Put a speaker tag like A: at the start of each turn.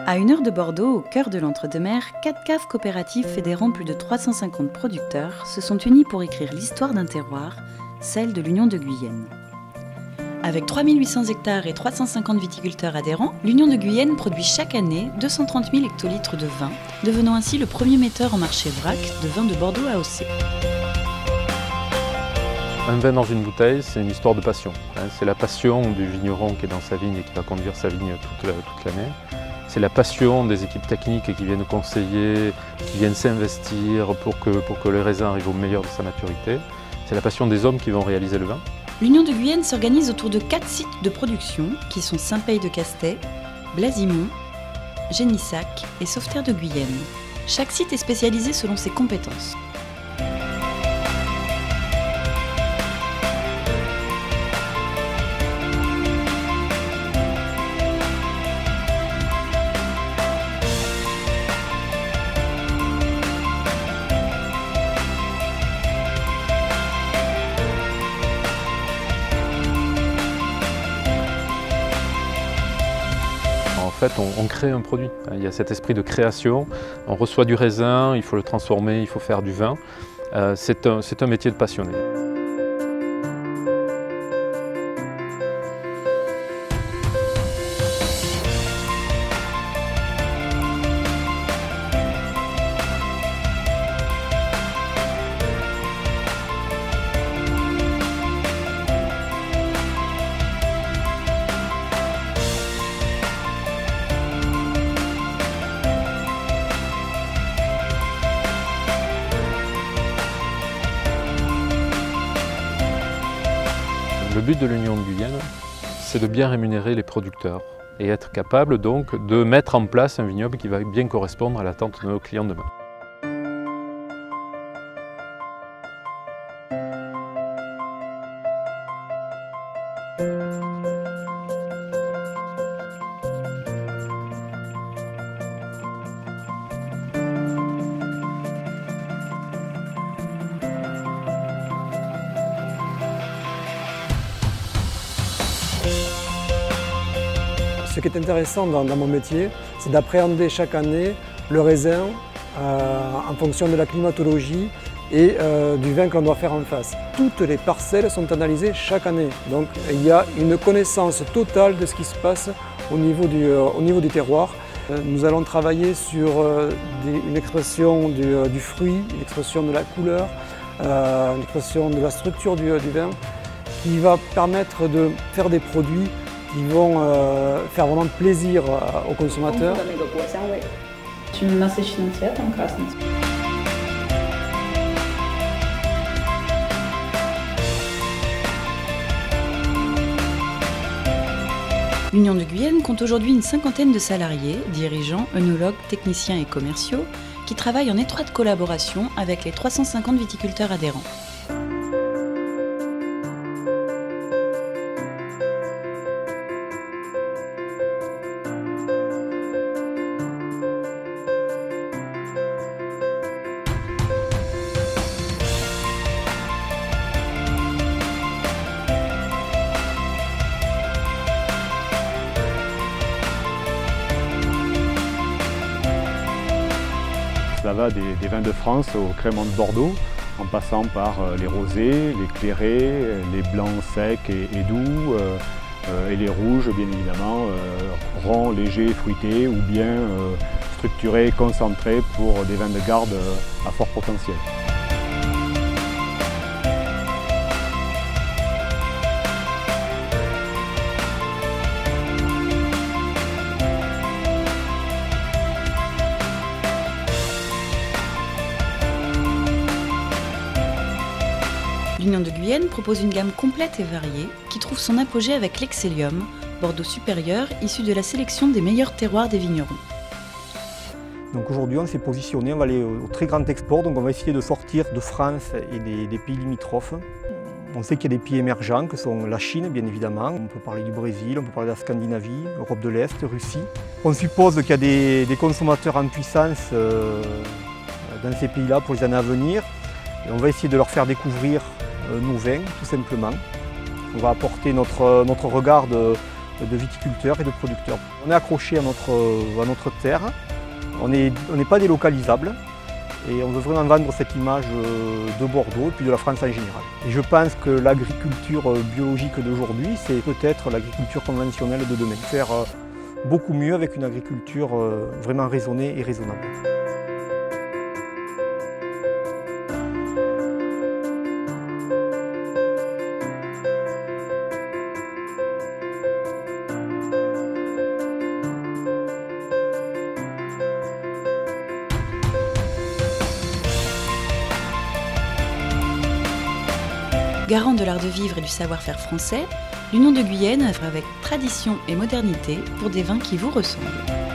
A: À 1 heure de Bordeaux, au cœur de l'Entre-deux-Mers, 4 caves coopératives fédérant plus de 350 producteurs se sont unies pour écrire l'histoire d'un terroir, celle de l'Union de Guyenne. Avec 3800 hectares et 350 viticulteurs adhérents, l'Union de Guyenne produit chaque année 230 000 hectolitres de vin, devenant ainsi le premier metteur en marché vrac de vin de Bordeaux AOC.
B: Un vin dans une bouteille, c'est une histoire de passion. C'est la passion du vigneron qui est dans sa vigne et qui va conduire sa vigne toute l'année. C'est la passion des équipes techniques qui viennent conseiller, qui viennent s'investir pour que le raisin arrive au meilleur de sa maturité. C'est la passion des hommes qui vont réaliser le vin.
A: L'Union de Guyenne s'organise autour de 4 sites de production qui sont Saint-Paye-de-Castet, Blasimont, Génissac et Sauveterre de Guyenne. Chaque site est spécialisé selon ses compétences.
B: En fait, on crée un produit. Il y a cet esprit de création. On reçoit du raisin, il faut le transformer, il faut faire du vin. C'est un métier de passionné. Le but de l'Union de Guyenne, c'est de bien rémunérer les producteurs et être capable donc de mettre en place un vignoble qui va bien correspondre à l'attente de nos clients demain.
C: Ce qui est intéressant dans mon métier, c'est d'appréhender chaque année le raisin en fonction de la climatologie et du vin que l'on doit faire en face. Toutes les parcelles sont analysées chaque année, donc il y a une connaissance totale de ce qui se passe au niveau du terroir. Nous allons travailler sur une expression du fruit, une expression de la couleur, une expression de la structure du vin, qui va permettre de faire des produits qui vont faire vraiment plaisir aux consommateurs.
A: L'Union de Guyenne compte aujourd'hui une cinquantaine de salariés, dirigeants, œnologues, techniciens et commerciaux qui travaillent en étroite collaboration avec les 350 viticulteurs adhérents.
D: Ça va des vins de France au crément de Bordeaux, en passant par les rosés, les clairés, les blancs secs et doux, et les rouges bien évidemment, ronds, légers, fruités ou bien structurés, concentrés pour des vins de garde à fort potentiel.
A: L'Union de Guyenne propose une gamme complète et variée qui trouve son apogée avec l'Excellium, Bordeaux supérieur issu de la sélection des meilleurs terroirs des vignerons.
E: Donc aujourd'hui on s'est positionné, on va aller au très grand export, donc on va essayer de sortir de France et des pays limitrophes. On sait qu'il y a des pays émergents que sont la Chine bien évidemment, on peut parler du Brésil, on peut parler de la Scandinavie, Europe de l'Est, Russie. On suppose qu'il y a des consommateurs en puissance dans ces pays-là pour les années à venir. Et on va essayer de leur faire découvrir nos vins, tout simplement. On va apporter notre regard de viticulteurs et de producteurs. On est accroché à notre terre, on n'est pas délocalisable et on veut vraiment vendre cette image de Bordeaux et puis de la France en général. Et je pense que l'agriculture biologique d'aujourd'hui, c'est peut-être l'agriculture conventionnelle de demain. Faire beaucoup mieux avec une agriculture vraiment raisonnée et raisonnable.
A: Garant de l'art de vivre et du savoir-faire français, l'Union de Guyenne œuvre avec tradition et modernité pour des vins qui vous ressemblent.